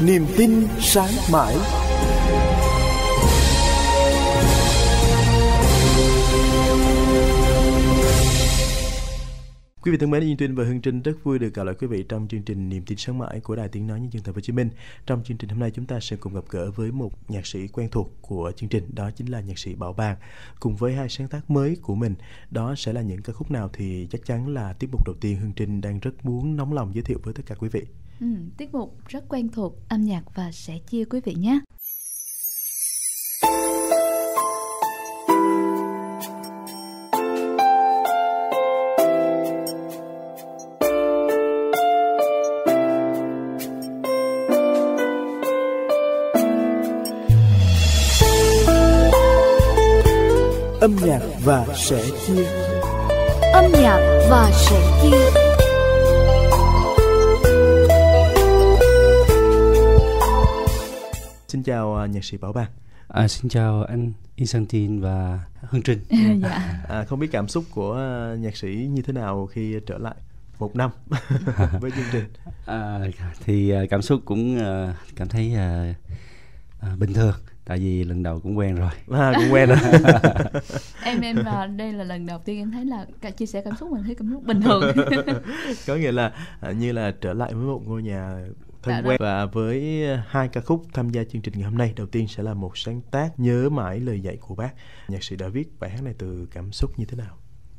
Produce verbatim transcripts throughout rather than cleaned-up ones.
niềm tin sáng mãi. Quý vị thân mến, Duy Tuyên và Hương Trinh rất vui được gặp lại quý vị trong chương trình Niềm tin sáng mãi của Đài Tiếng nói Nhân dân Thành phố Hồ Chí Minh. Trong chương trình hôm nay chúng ta sẽ cùng gặp gỡ với một nhạc sĩ quen thuộc của chương trình, đó chính là nhạc sĩ Bảo Bàng. Cùng với hai sáng tác mới của mình, đó sẽ là những ca khúc nào thì chắc chắn là tiết mục đầu tiên Hương Trinh đang rất muốn nóng lòng giới thiệu với tất cả quý vị. Ừ, tiết mục rất quen thuộc, âm nhạc và sẻ chia quý vị nhé. Âm nhạc và sẻ chia. Âm nhạc và sẻ chia. Xin chào nhạc sĩ Bảo Bàng. À, xin chào anh Isantin và Hương Trinh. Dạ. À, không biết cảm xúc của nhạc sĩ như thế nào khi trở lại một năm với chương trình? À, thì cảm xúc cũng cảm thấy à, à, bình thường. Tại vì lần đầu cũng quen rồi. À, cũng quen rồi. em em vào đây là lần đầu tiên em thấy là cả chia sẻ cảm xúc mình thấy cảm xúc bình thường. Có nghĩa là như là trở lại với một ngôi nhà thân quen. Và với hai ca khúc tham gia chương trình ngày hôm nay, đầu tiên sẽ là một sáng tác Nhớ Mãi Lời Dạy Của Bác. Nhạc sĩ đã viết bài hát này từ cảm xúc như thế nào?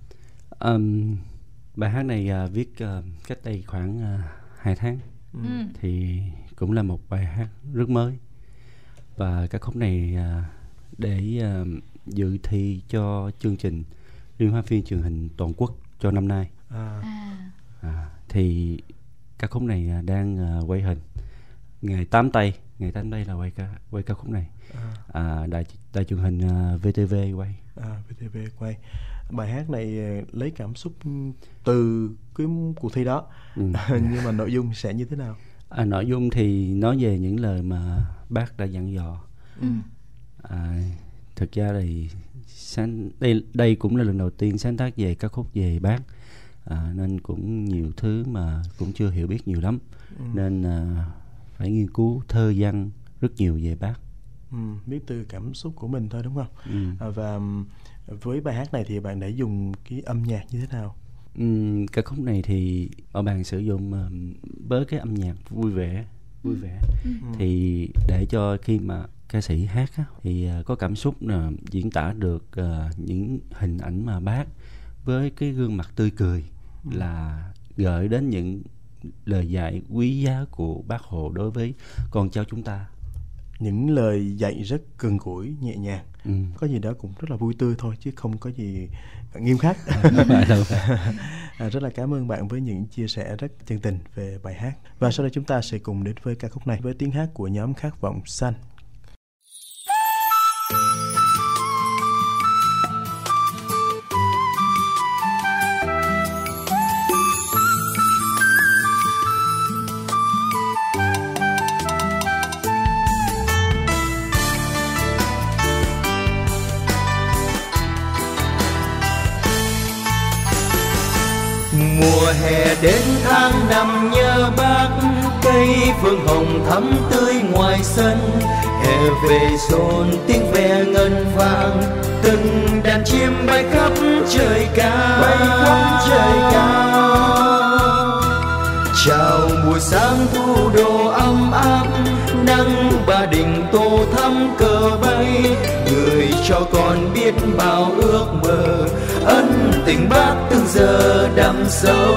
Um, bài hát này uh, viết uh, cách đây khoảng uh, hai tháng. Ừ. Thì cũng là một bài hát rất mới. Và ca khúc này uh, để uh, dự thi cho chương trình Liên hoan phim truyền hình toàn quốc cho năm nay. À. À, thì ca khúc này đang uh, quay hình ngày tám tây, ngày tám tây là quay ca quay ca khúc này. À. À, đài đài truyền hình uh, vê tê vê quay. À, vê tê vê quay. Bài hát này lấy cảm xúc từ cái cuộc thi đó. Ừ. Nhưng mà nội dung sẽ như thế nào? À, nội dung thì nói về những lời mà bác đã dặn dò. Ừ. À, thực ra thì sáng, đây đây cũng là lần đầu tiên sáng tác về ca khúc về bác. À, nên cũng nhiều thứ mà cũng chưa hiểu biết nhiều lắm. Ừ. Nên à, phải nghiên cứu thơ văn rất nhiều về bác. Ừ, biết từ cảm xúc của mình thôi đúng không? Ừ. À, và với bài hát này thì bạn đã dùng cái âm nhạc như thế nào? Ừ, ca khúc này thì ở bạn sử dụng uh, với cái âm nhạc vui vẻ, vui vẻ. Ừ. Thì để cho khi mà ca sĩ hát á, thì uh, có cảm xúc là diễn tả được uh, những hình ảnh mà bác với cái gương mặt tươi cười. Ừ. Là gửi đến những lời dạy quý giá của Bác Hồ đối với con cháu chúng ta. Những lời dạy rất gần gũi, nhẹ nhàng. Ừ. Có gì đó cũng rất là vui tươi thôi chứ không có gì nghiêm khắc. À, rất là cảm ơn bạn với những chia sẻ rất chân tình về bài hát. Và sau đây chúng ta sẽ cùng đến với ca khúc này với tiếng hát của nhóm Khát Vọng Xanh. Mùa hè đến tháng năm nhớ bác, cây phương hồng thắm tươi ngoài sân. Hè về rộn tiếng ve ngân vang, từng đàn chim bay khắp trời cao, bay khắp trời cao. Chào buổi sáng thu đồ ấm áp, nắng Ba Đình tô thắm cờ bay. Người cho con biết bao ước mơ, ân tình bác từng giờ đậm sâu.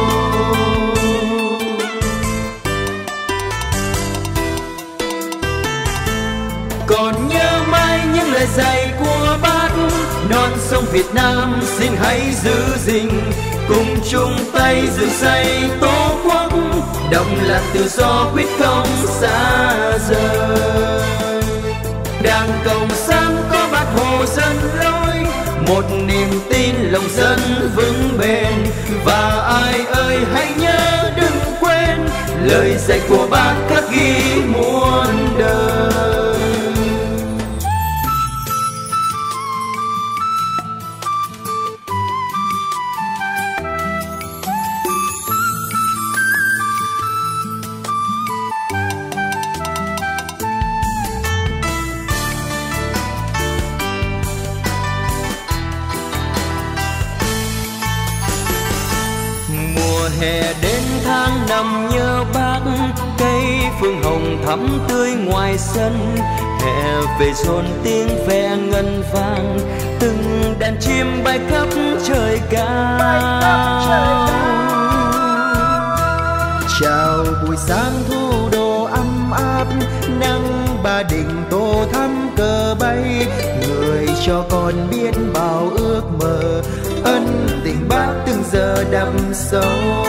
Còn nhớ mãi những lời dạy của bác, non sông Việt Nam xin hãy giữ gìn, cùng chung tay dựng xây tổ quốc, đồng lạc tự do quyết không xa rời. Đảng Cộng sản có Bác Hồ dẫn lối, một niềm tin lòng dân vững bền. Và ai ơi hãy nhớ đừng quên, lời dạy của bác khắc ghi muôn đời. hè đến tháng năm nhớ bác, cây phương hồng thắm tươi ngoài sân. Hè về dồn tiếng ve ngân vang, từng đàn chim bay khắp trời cao. Chào buổi sáng thu đô ấm áp, nắng Ba Đình tô thắm cờ bay. Người cho con biết bao ước mơ, ân tình bác từng giờ đậm sâu.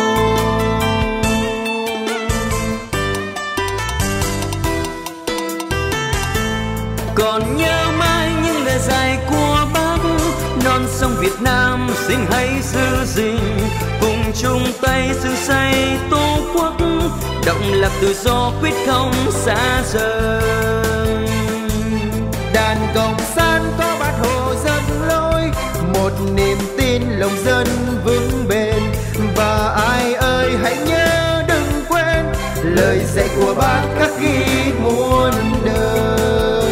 Còn nhớ mãi những lời dạy của bác, non sông Việt Nam xin hãy giữ gìn, cùng chung tay dựng xây tổ quốc, động lạc tự do quyết không xa rời. Đàn cộng sản có Bác Hồ dẫn lối, một niềm tin lòng dân vững bền. Và ai ơi hãy nhớ đừng quên, lời dạy của bác khắc ghi muôn đời.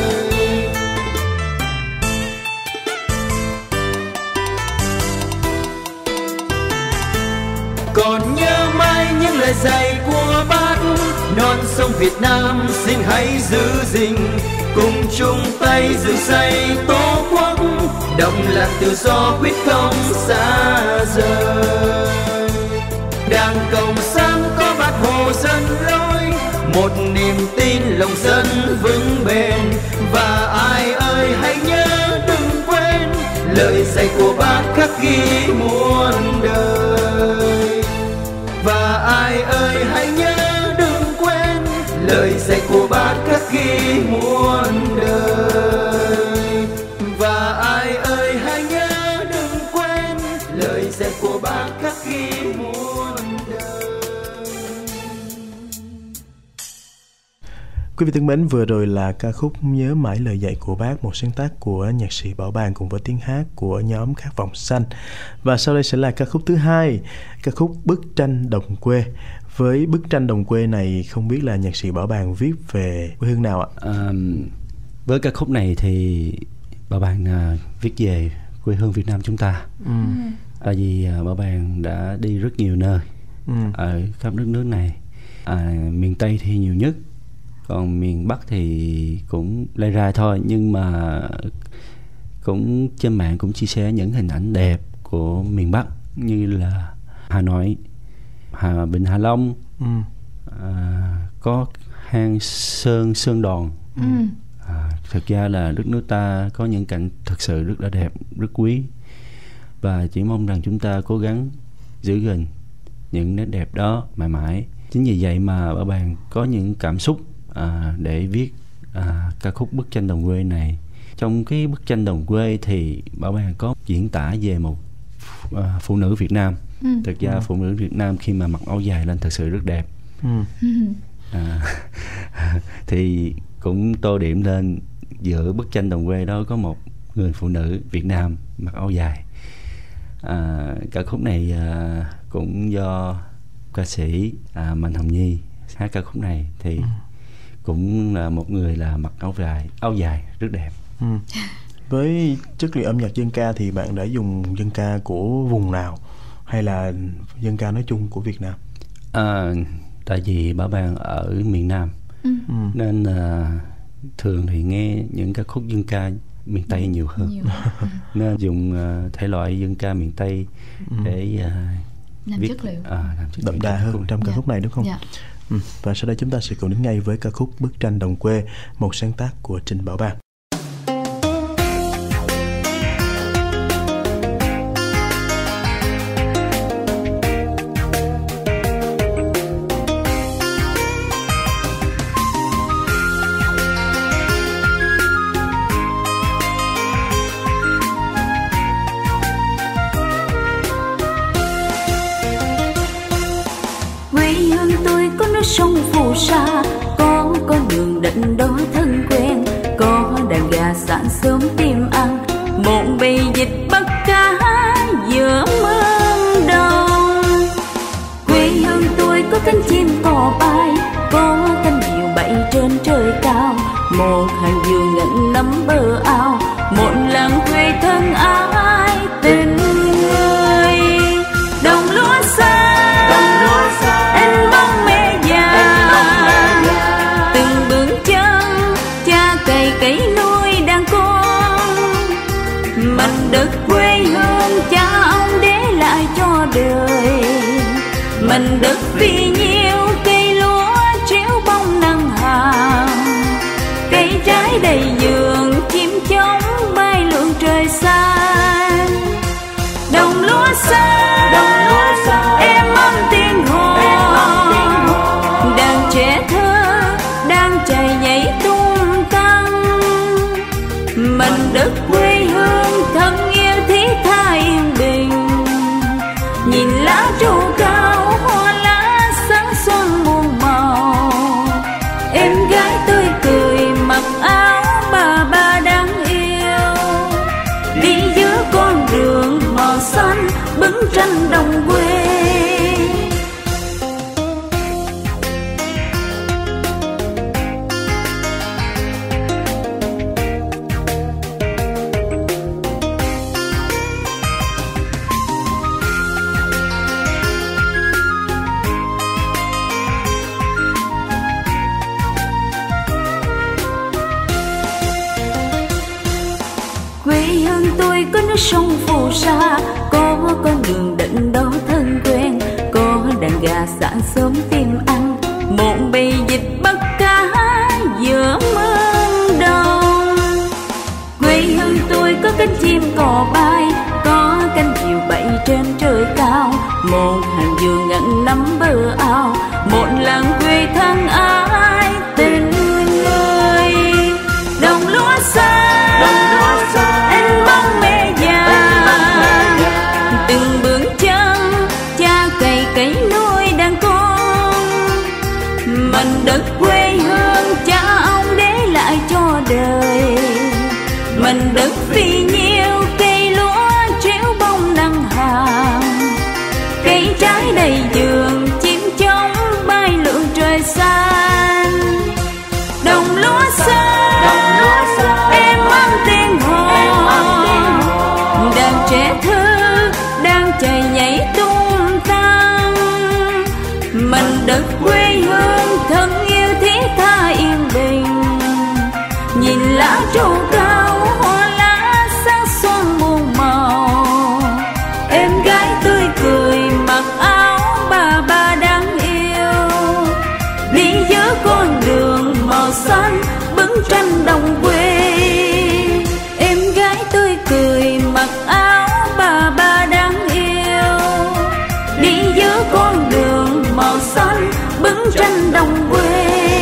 Còn nhớ mãi những lời dạy của bác, non sông Việt Nam xin hãy giữ gìn, cùng chung tay dựng xây tổ quốc, động lạc tự do quyết không xa rời. Đảng Cộng sản có Bác Hồ dẫn lối, một niềm tin lòng dân vững bền. Và ai ơi hãy nhớ đừng quên, lời dạy của bác khắc ghi muôn đời. Và ai ơi hãy nhớ đừng quên, lời dạy của bác khắc ghi muôn đời. Và ai ơi hãy nhớ đừng quên, lời dạy của bác khắc ghi muôn đời. Quý vị thân mến, vừa rồi là ca khúc Nhớ Mãi Lời Dạy của Bác, một sáng tác của nhạc sĩ Bảo Bàng cùng với tiếng hát của nhóm Khát Vọng Xanh. Và sau đây sẽ là ca khúc thứ hai, ca khúc Bức Tranh Đồng Quê. Với bức tranh đồng quê này, không biết là nhạc sĩ Bảo Bàng viết về quê hương nào ạ? À, với ca khúc này thì Bảo Bàng à, viết về quê hương Việt Nam chúng ta. Ừ. Tại vì à, Bảo Bàng đã đi rất nhiều nơi ừ. ở khắp đất nước này. À, miền Tây thì nhiều nhất, còn miền Bắc thì cũng lây ra thôi, nhưng mà cũng trên mạng cũng chia sẻ những hình ảnh đẹp của miền Bắc như là Hà Nội, Hà Bình, Hạ Long, ừ. à, có hang Sơn Sơn Đòn. Ừ. À, thực ra là đất nước ta có những cảnh thật sự rất là đẹp, rất quý, và chỉ mong rằng chúng ta cố gắng giữ gìn những nét đẹp đó mãi mãi. Chính vì vậy mà Bảo Bàng có những cảm xúc à, để viết à, ca khúc Bức Tranh Đồng Quê này. Trong cái bức tranh đồng quê thì Bảo Bàng có diễn tả về một à, phụ nữ Việt Nam. Ừ. Thực ra ừ. phụ nữ Việt Nam khi mà mặc áo dài lên thật sự rất đẹp. Ừ. À, thì cũng tô điểm lên giữa bức tranh đồng quê đó có một người phụ nữ Việt Nam mặc áo dài. À, ca khúc này à, cũng do ca sĩ à, Mạnh Hồng Nhi hát ca khúc này, thì ừ. cũng là một người là mặc áo dài áo dài rất đẹp. Ừ. Với chất liệu âm nhạc dân ca thì bạn đã dùng dân ca của vùng nào hay là dân ca nói chung của Việt Nam? À, tại vì Bảo Bàng ở miền Nam, ừ. nên à, thường thì nghe những ca khúc dân ca miền Tây nhiều hơn, nhiều. Nên dùng uh, thể loại dân ca miền Tây ừ. để uh, làm viết, chất liệu uh, làm chất đậm đà hơn trong ca dạ. khúc này đúng không? Dạ. Ừ. Và sau đây chúng ta sẽ cùng đến ngay với ca khúc Bức Tranh Đồng Quê, một sáng tác của Trịnh Bảo Bàng. Sông phù sa có con đường đđịnh đó thân quen, có đàn gà sáng sớm tìm ăn, một bầy vịt bắt cá giữa mương đông. Quê hương tôi có cánh chim cò bay, có cánh diều bay trên trời cao, một hàng dừa ngẩn nắm bờ ao, một làng quê thân ái tình người. Đồng lúa xanh mảnh đất quê hương cha ông để lại cho đời. Mảnh đất vì nhiêu cây lúa tréo bông nắng hàng, cây trái đầy vườn chim chóng bay lượn trời xanh. Đồng lúa xanh, đồng lúa xanh, em ấm tiếng hò, đàn trẻ thơ đang chạy nhảy tung tăng. Mảnh đất quê hương thân yêu thiết tha yên bình, nhìn lá tru cao hoa lá sáng xuân muôn màu. Em gái tươi cười mặc áo bà ba đáng yêu, đi giữa con đường màu xanh bức tranh đồng quê. Quê hương tôi có nước sông phù sa, có con đường đđịnh đó thân quen, có đàn gà sáng sớm tìm ăn, một bầy vịt bắt cá giữa mương đông. Quê hương tôi có cánh chim cò bay, có cánh diều bay trên trời cao, một hàng dừa ngẩn nắm bờ ao, một làng quê thân ái tình người. Đồng lúa xanh, đồng lúa xanh, anh bóng mẹ già, từng bước chân cha cày cấy nuôi đàn con. Mảnh đất quê hương cha ông để lại cho đời. Mảnh đất vì nhiêu cây lúa tréo bông nắng hàng, cây trái đầy vườn chim chóng bay lượn trời xanh. Đồng lúa xanh, đồng lúa xanh, em ấm tiếng hò, đàn trẻ thơ đang chạy nhảy tung tăng. Mảnh đất quê hương thân yêu thiết tha yên bình, nhìn lá tru cao hoa lá sáng xuân muôn màu. Em gái tươi cười mặc áo bà ba đáng yêu, đi giữa con đường màu xanh bức tranh đồng quê. Em gái tươi cười mặc áo bà ba đáng yêu, đi giữa con đường màu xanh bức tranh đồng quê.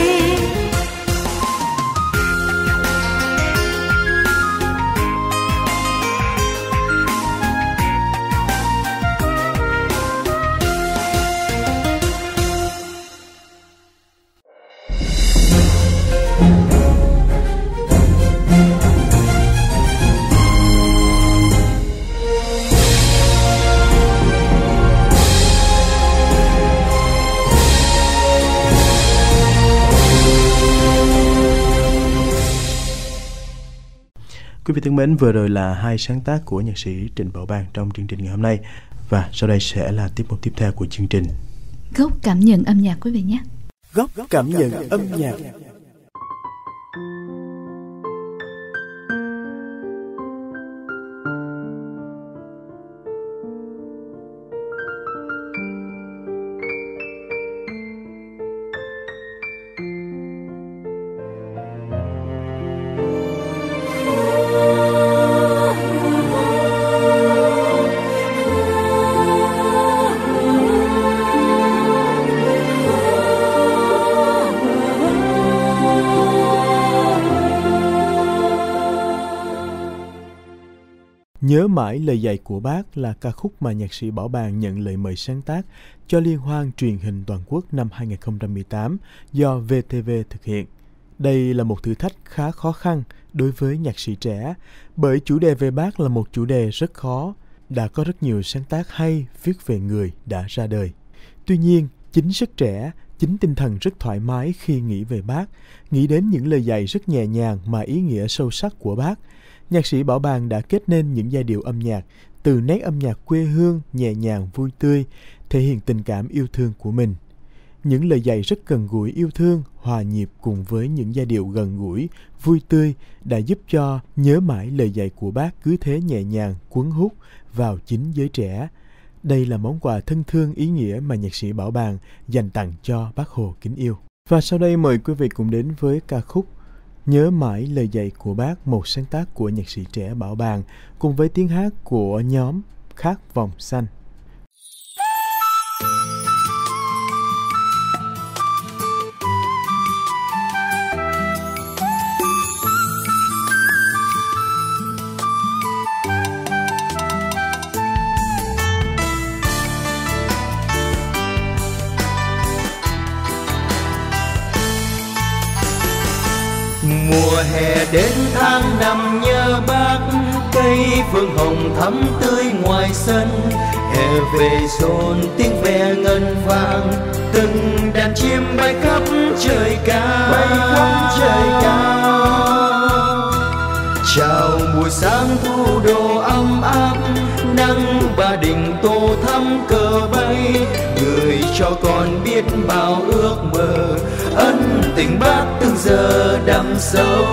Quý vị thân mến, vừa rồi là hai sáng tác của nhạc sĩ Trịnh Bảo Bàng trong chương trình ngày hôm nay. Và sau đây sẽ là tiết mục tiếp theo của chương trình, Góc cảm nhận âm nhạc quý vị nhé. Góc cảm nhận âm nhạc. Nhớ mãi lời dạy của Bác là ca khúc mà nhạc sĩ Bảo Bàng nhận lời mời sáng tác cho Liên hoan truyền hình toàn quốc năm hai không một tám do vê tê vê thực hiện. Đây là một thử thách khá khó khăn đối với nhạc sĩ trẻ, bởi chủ đề về Bác là một chủ đề rất khó. Đã có rất nhiều sáng tác hay viết về người đã ra đời. Tuy nhiên, chính sức trẻ, chính tinh thần rất thoải mái khi nghĩ về Bác, nghĩ đến những lời dạy rất nhẹ nhàng mà ý nghĩa sâu sắc của Bác, nhạc sĩ Bảo Bàng đã kết nên những giai điệu âm nhạc từ nét âm nhạc quê hương nhẹ nhàng vui tươi, thể hiện tình cảm yêu thương của mình. những lời dạy rất gần gũi yêu thương, hòa nhịp cùng với những giai điệu gần gũi, vui tươi đã giúp cho nhớ mãi lời dạy của Bác cứ thế nhẹ nhàng cuốn hút vào chính giới trẻ. Đây là món quà thân thương ý nghĩa mà nhạc sĩ Bảo Bàng dành tặng cho Bác Hồ kính yêu. Và sau đây mời quý vị cùng đến với ca khúc Nhớ mãi lời dạy của Bác, một sáng tác của nhạc sĩ trẻ Bảo Bàng cùng với tiếng hát của nhóm Khát Vọng Xanh. Mùa hè đến tháng năm nhớ Bác, cây phương hồng thắm tươi ngoài sân. Hè về rộn tiếng ve ngân vang, từng đàn chim bay khắp trời cao, bay khắp trời cao. Chào buổi sáng thu đô ấm áp, nắng Ba Đình tô thắm cờ bay. Người cho con biết bao ước mơ, ân tình Bác từng giờ đậm sâu.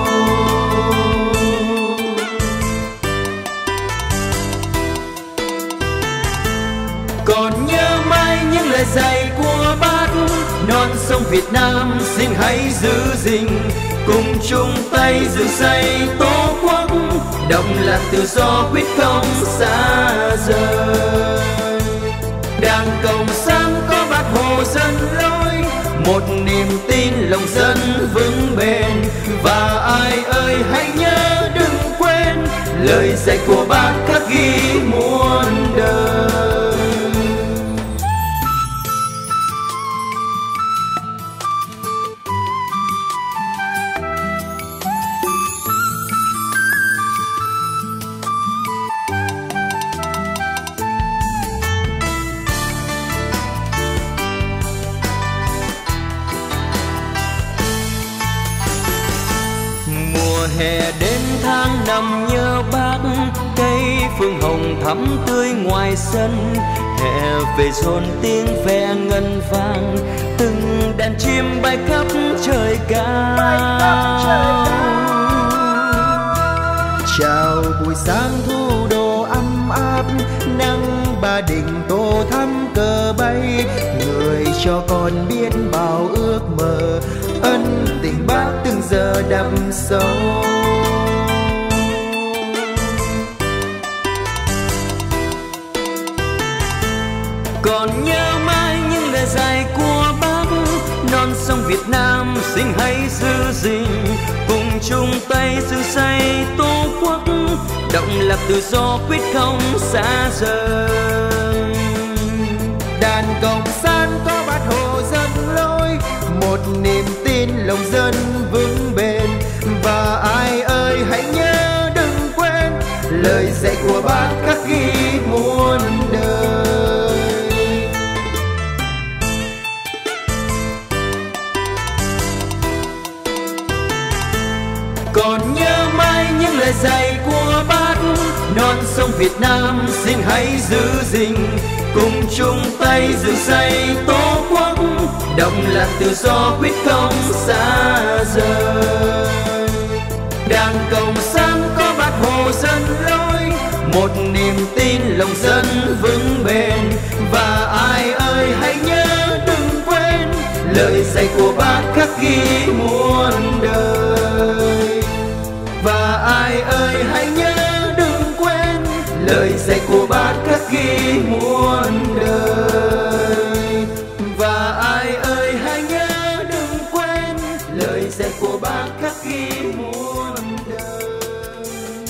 Còn nhớ mãi những lời dạy của Bác, non sông Việt Nam xin hãy giữ gìn, cùng chung tay dựng xây tổ quốc, độc lập tự do quyết không xa rời. Đảng Cộng sản có Bác Hồ dẫn lối, một niềm tin lòng dân vững bền. Và ai ơi hãy nhớ đừng quên, lời dạy của Bác khắc ghi muôn đời. Hè đến tháng năm nhớ Bác, cây phương hồng thắm tươi ngoài sân. Hè về rộn tiếng ve ngân vang, từng đàn chim bay khắp trời cao. Chào buổi sáng thu đô ấm áp, nắng Ba Đình tô thắm cờ bay. Người cho con biết bao ước mơ, ân tình Bác từng giờ đậm sâu. Còn nhớ mãi những lời dạy của Bác, non sông Việt Nam xin hãy giữ gìn, cùng chung tay dựng xây tổ quốc, độc lập tự do quyết không xa rời. Đảng Cộng sản có Bác Hồ dẫn lối, một niềm tin lòng dân vững bền. Và ai ơi hãy nhớ đừng quên, lời dạy của Bác khắc ghi muôn đời. Còn nhớ mãi những lời dạy của Bác, non sông Việt Nam xin hãy giữ gìn, cùng chung tay dựng xây tổ quốc, độc lập tự do quyết không xa rời. Đảng Cộng sản có Bác Hồ dẫn lối, một niềm tin lòng dân vững bền. Và ai ơi hãy nhớ đừng quên, lời dạy của Bác khắc ghi muôn đời. Và ai ơi hãy nhớ đừng quên, lời dạy của Bác khắc ghi muôn đời. Và ai ơi hãy nhớ đừng quên, lời dạy của Bác khắc ghi muôn đời.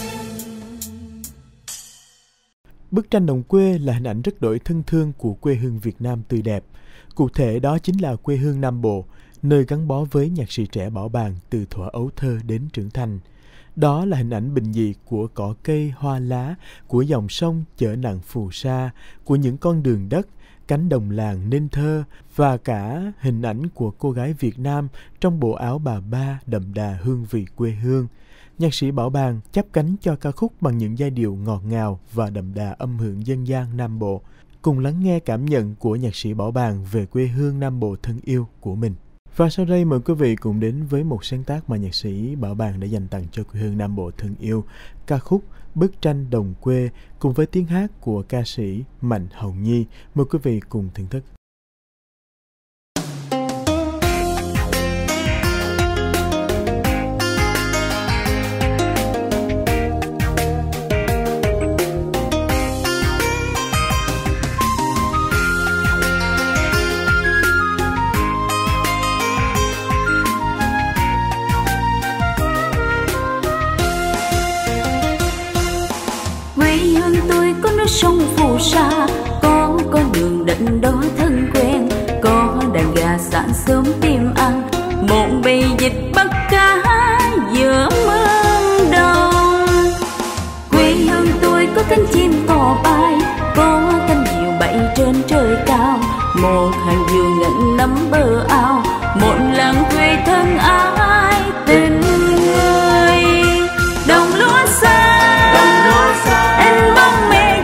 Bức tranh đồng quê là hình ảnh rất đổi thân thương của quê hương Việt Nam tươi đẹp. Cụ thể đó chính là quê hương Nam Bộ, nơi gắn bó với nhạc sĩ trẻ Bảo Bàng từ thuở ấu thơ đến trưởng thành. Đó là hình ảnh bình dị của cỏ cây hoa lá, của dòng sông chở nặng phù sa, của những con đường đất, cánh đồng làng nên thơ và cả hình ảnh của cô gái Việt Nam trong bộ áo bà ba đậm đà hương vị quê hương. Nhạc sĩ Bảo Bàng chắp cánh cho ca khúc bằng những giai điệu ngọt ngào và đậm đà âm hưởng dân gian Nam Bộ. cùng lắng nghe cảm nhận của nhạc sĩ Bảo Bàng về quê hương Nam Bộ thân yêu của mình. Và sau đây mời quý vị cùng đến với một sáng tác mà nhạc sĩ Bảo Bàng đã dành tặng cho quê hương Nam Bộ thân yêu, ca khúc Bức tranh đồng quê cùng với tiếng hát của ca sĩ Mạnh Hồng Nhi. Mời quý vị cùng thưởng thức. Sông phù sa có con đường đận đó thân quen, có đàn gà sáng sớm tìm ăn, một bầy vịt bắt cá giữa mương đông. Quê hương tôi có cánh chim cò bay, có cánh diều bay trên trời cao, một hàng dừa ngẩn nắm bờ ao, một làng quê thân ái tình người. Đồng lúa xa anh bóng mẹ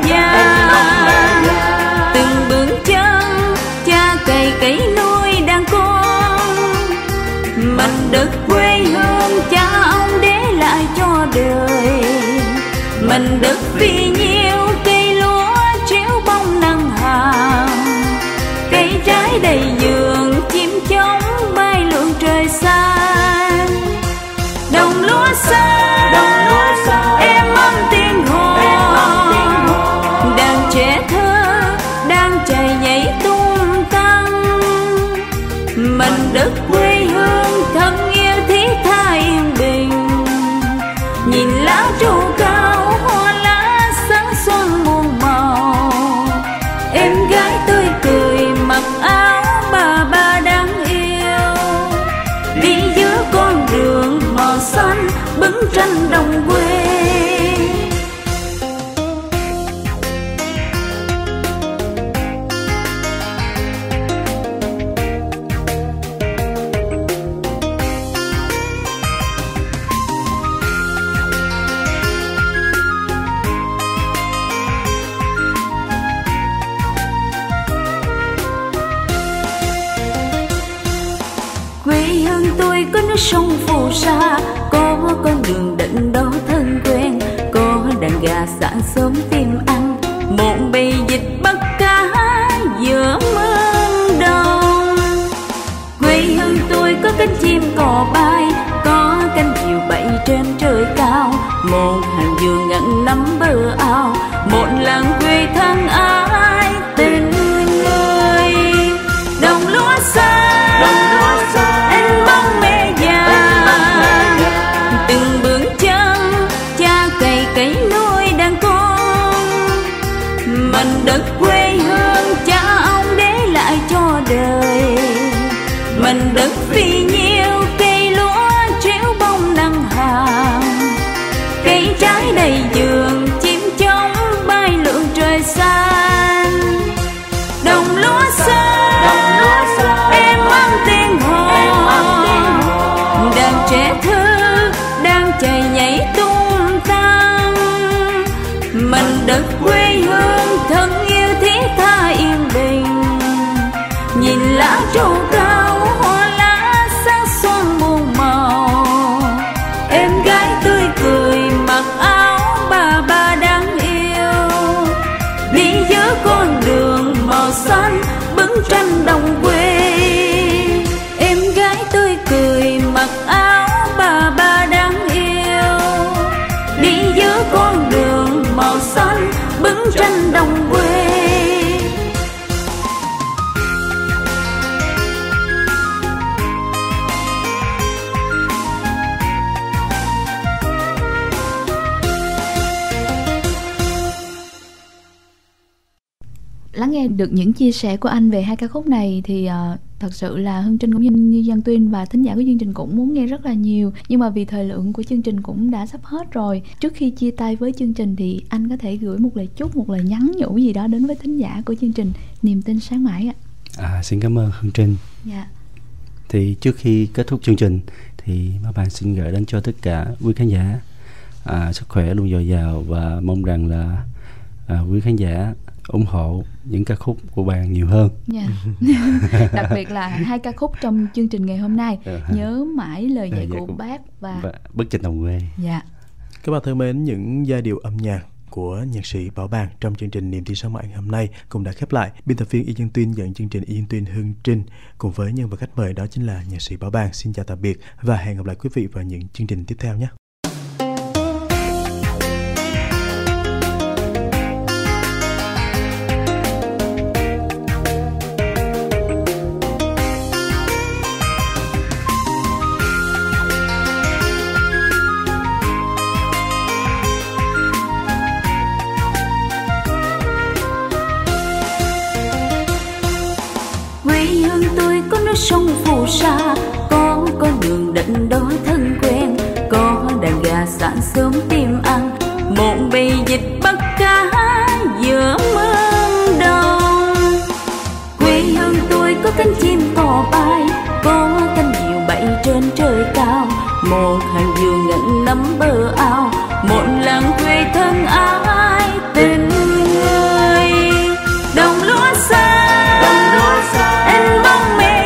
từng bước chân cha cày cấy nuôi đàn con, mảnh đất quê hương cha ông để lại cho đời, mảnh đất vì nhiêu cây lúa chiếu bóng nắng hàng, cây trái đầy vườn chim chóng bay lượn trời xanh. Đồng lúa xa, đồng lúa xa em ấm tiếng hò, đàn trẻ thơ đang chạy nhảy tung tăng, mảnh đất quê hương thân yêu thiết tha yên bình, nhìn lá tru cao hoa lá sáng xuân muôn màu, em gái tươi cười mặc áo bà ba đáng yêu, đi giữa con đường màu xanh bức tranh đồng quê. Có nước sông phù sa, có con đường đận đó thân quen, có đàn gà sáng sớm tìm ăn, một bầy vịt bắt cá giữa mương đông. Quê hương tôi có cánh chim cò bay, có cánh diều bay trên trời cao, một hàng dừa ngẩn nắm bờ ao, một làng quê thân ái tình người. Đồng lúa xa, đồng lúa xa anh bóng mẹ già, từng bước chân cha cày cấy nuôi đàn con, mảnh đất quê hương cha ông để lại cho đời, mảnh đất vì nhiêu cây lúa chiếu bóng nắng hàng, cây trái đầy vườn chim chóng bay lượn trời xanh. Đồng lúa xa, đồng lúa xa em ấm tiếng hò, đàn trẻ thơ đang chạy nhảy tung tăng, mảnh đất quê hương thân yêu thiết tha yên bình, nhìn lá trầu cao hoa lá sáng xuân muôn màu, em gái tươi cười mặc áo bà ba đáng yêu, đi giữa con đường màu xanh bức tranh đồng quê. Em gái tươi cười mặc áo bà ba đáng yêu, đi giữa con đường màu xanh bức tranh đồng quê. Lắng nghe được những chia sẻ của anh về hai ca khúc này thì uh, thật sự là Hương Trinh cũng như, như Giang Tuyên và thính giả của chương trình cũng muốn nghe rất là nhiều, nhưng mà vì thời lượng của chương trình cũng đã sắp hết rồi. Trước khi chia tay với chương trình thì anh có thể gửi một lời chúc, một lời nhắn nhủ gì đó đến với thính giả của chương trình Niềm Tin Sáng Mãi ạ. À, xin cảm ơn Hương Trinh. Dạ. Thì trước khi kết thúc chương trình thì các bạn xin gửi đến cho tất cả quý khán giả à, sức khỏe luôn dồi dào, và mong rằng là à, quý khán giả ủng hộ những ca khúc của bạn nhiều hơn. Yeah. Đặc biệt là hai ca khúc trong chương trình ngày hôm nay, Nhớ Mãi Lời Dạy của Bác và, và Bức Tranh Đồng Quê. Dạ. Các bạn thân mến, những giai điệu âm nhạc của nhạc sĩ Bảo Bàng trong chương trình Niềm Tin Sáng Mãi hôm nay cũng đã khép lại. Biên tập viên Y Dân Tuyên dẫn chương trình Y Dân Tuyên Hương Trinh cùng với nhân vật khách mời đó chính là nhạc sĩ Bảo Bàng. Xin chào tạm biệt và hẹn gặp lại quý vị vào những chương trình tiếp theo nhé. Sông phù sa có con đường đận đó thân quen, có đàn gà sáng sớm tìm ăn, một bầy vịt bắt cá giữa mương đông. Quê hương tôi có cánh chim cò bay, có cánh diều bay trên trời cao, một hàng dừa ngẩn nắm bờ ao, một làng quê thân ái tình người. Đồng lúa xa, đồng lúa xa, anh bóng mẹ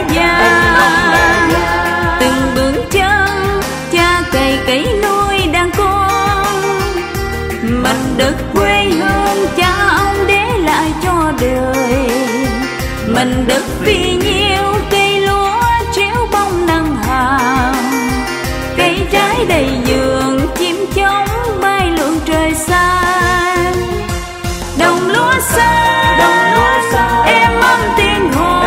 cấy nuôi đàn con. Mảnh đất quê hương cha ông để lại cho đời, mảnh đất vì nhiêu cây lúa chiếu bông nắng hàng, cây trái đầy vườn chim chóng bay lượn trời xanh. Đồng lúa xa, đồng lúa xa, em ấm tiếng hò,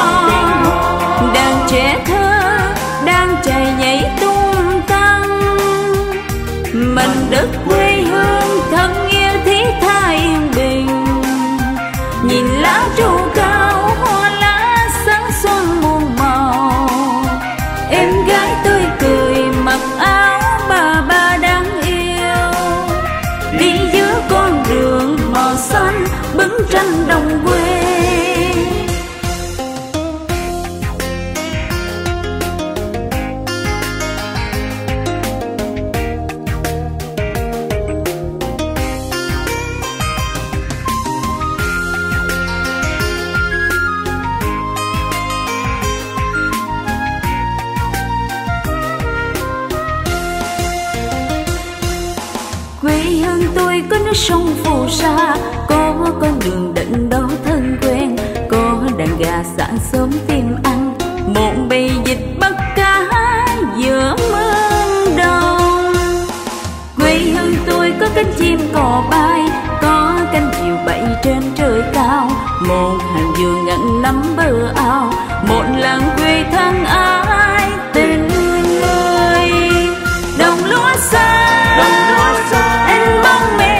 đàn trẻ thơ đang chạy nhảy tung. Mảnh đất quê hương thân yêu thiết tha yên bình, nhìn lá tru cao hoa lá sáng xuân muôn màu. Em gái tươi cười mặc áo bà ba đáng yêu, đi giữa con đường màu xanh bức tranh đồng quê. Sông phù sa có con đường đận đó thân quen, có đàn gà sáng sớm tìm ăn, một bầy vịt bắt cá giữa mương đông. Quê hương tôi có cánh chim cò bay, có cánh diều bay trên trời cao, một hàng dừa ngẩn nắm bờ ao, một làng quê thân ái tình người. Đồng lúa xa, đồng lúa xa, anh bóng mẹ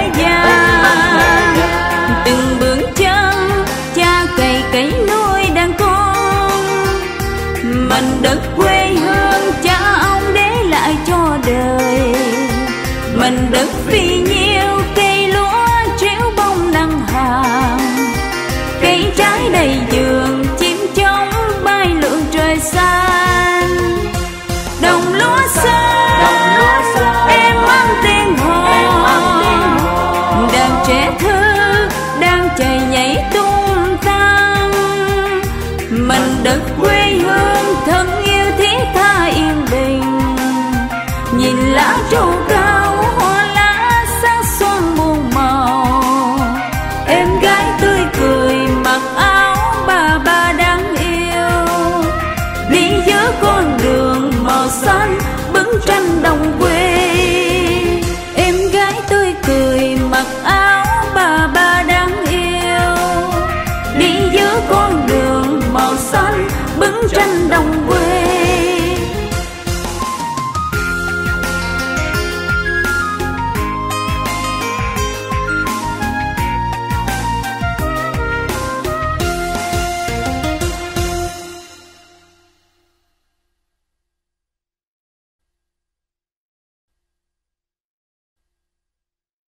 từng bước chân cha cày cấy nuôi đàn con. Mảnh đất quê hương cha ông để lại cho đời, mảnh đất vì nhiêu cây lúa chiếu bông nắng hàng, cây trái đầy vườn chim chóng bay lượn trời xanh. Đồng lúa xa, đồng lúa xa, em ấm tiếng hò, đàn trẻ thơ đang chạy nhảy tung tăng. Mảnh đất quê hương thân yêu thiết tha yên bình, nhìn lá trôi